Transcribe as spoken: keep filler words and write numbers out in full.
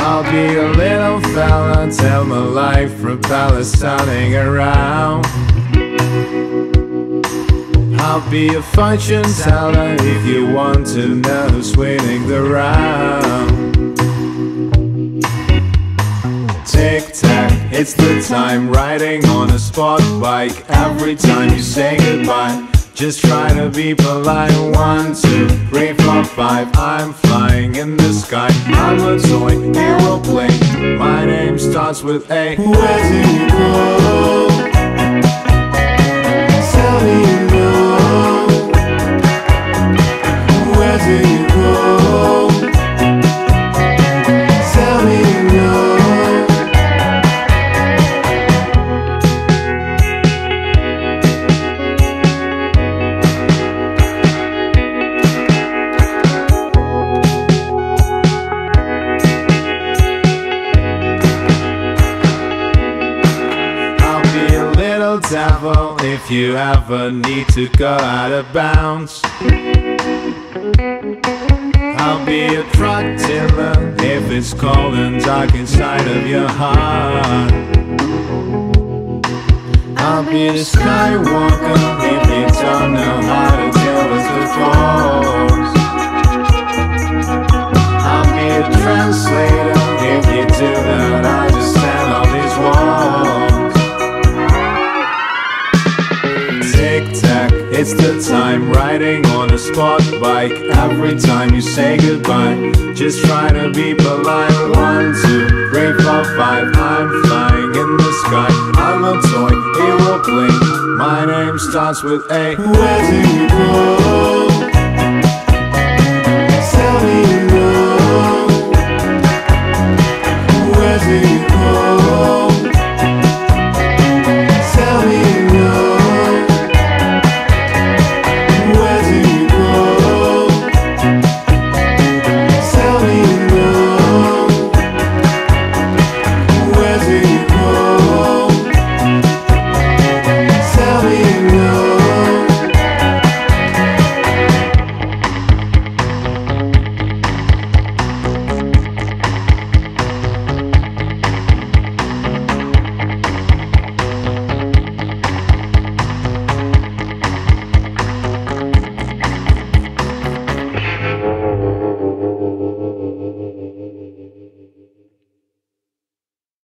I'll be a little fella till my life propeller's turning around. I'll be a fortune teller if you want to know who's winning the round. Tic-tac, it's the time, riding on a sport bike. Every time you say goodbye, just try to be polite. One, two, three, four, five. I'm flying in the sky. I'm a toy aeroplane. My name starts with A. Where do you go? Tell me you know. Where do you go? Tell me you know. Devil, if you ever need to go out of bounds. I'll be a truck dealer if it's cold and dark inside of your heart. I'll be the skywalker if you don't know how to deal with the force. I'll be a translator if you do not understand all these walls. Tic-tac, it's the time, riding on a sport bike. Every time you say goodbye, just try to be polite. One, two, three, four, five. I'm flying in the sky. I'm a toy aeroplane. My name starts with A. Where do you go? Tell me.